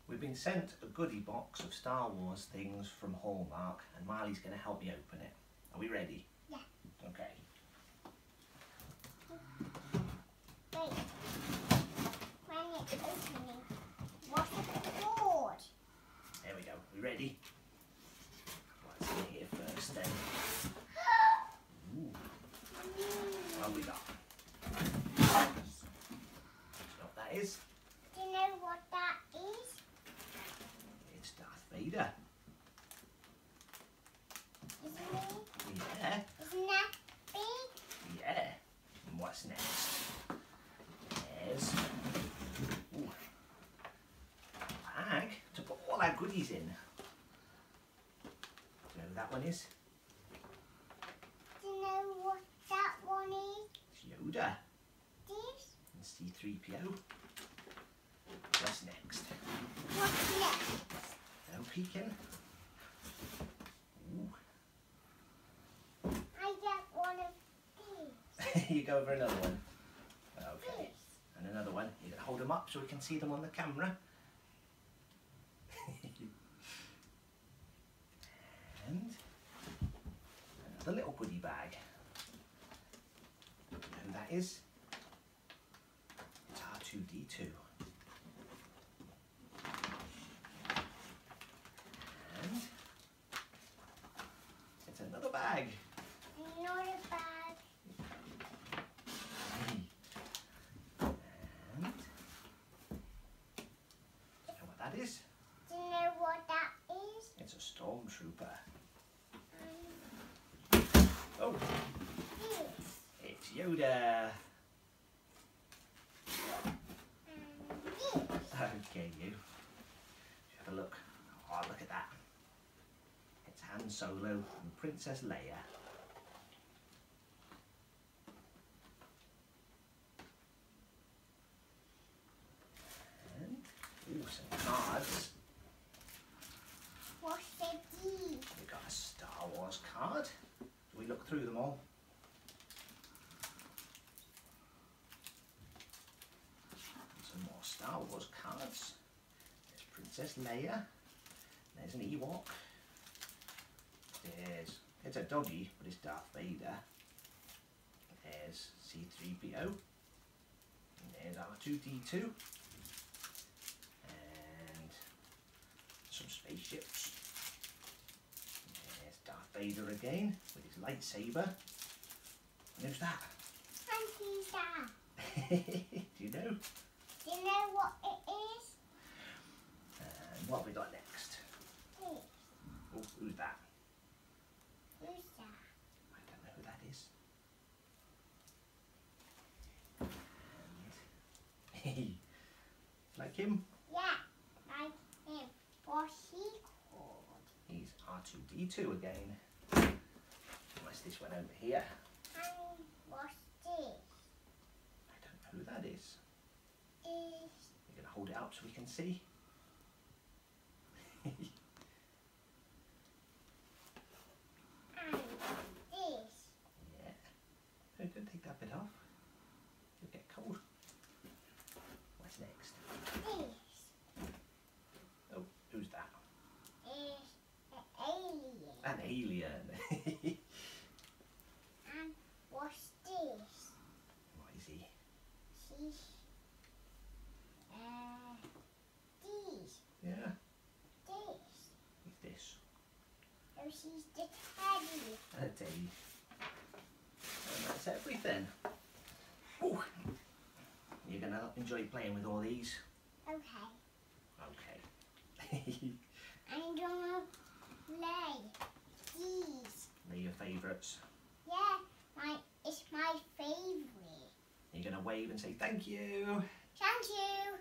We've been sent a goodie box of Star Wars things from Hallmark, and Marley's going to help me open it. Are we ready? Yeah. Okay. Wait. When it's opening, what's the board? There we go. We ready? What's in here first then? Ooh. What have we got? Do you know what that is? Do you know what that is? It's Darth Vader. Isn't it? Yeah. Isn't that big? Yeah. And what's next? There's ooh, a bag to put all our goodies in. Do you know who that one is? Do you know what that one is? It's Yoda This? and C-3PO. What's next? What's next? No peeking. Ooh. I get one of these. You go for another one. Okay. This. And another one. You can hold them up so we can see them on the camera. And another little goodie bag. You know who that is? It's R2-D2. And it's another bag. Not a bag. And you know what that is? Do you know what that is? It's a stormtrooper. Oh, This. it's Yoda. This. Okay, you. Have a look. Oh, look at that. It's Han Solo and Princess Leia. And, ooh, some cards. What's the D? We've got a Star Wars card. Shall we look through them all? Some more Star Wars cards. There's Princess Leia. There's an Ewok. It's a doggy, but it's Darth Vader. There's C-3PO. And there's R2-D2. And some spaceships. There's Darth Vader again with his lightsaber. And who's that? And who's that? Do you know? Do you know what it is? And what have we got next? This. Oh, who's that? Who's that? I don't know who that is. And like him? Yeah, like him. What's he called? He's R2-D2 again. What's this one over here? And what's this? I don't know who that is. Is You're going to hold it up so we can see? and this. Yeah. No, don't take that bit off. You'll get cold. What's next? This Oh, who's that? is the alien. An alien. And what's this? What is he? She's this. Yeah. This. Who's this? So she's the teddy. And a teddy. And that's everything. Ooh. You're going to enjoy playing with all these? Okay. Okay. I'm gonna play these. They're your favourites. Yeah, it's my favorite. You're going to wave and say thank you. Thank you.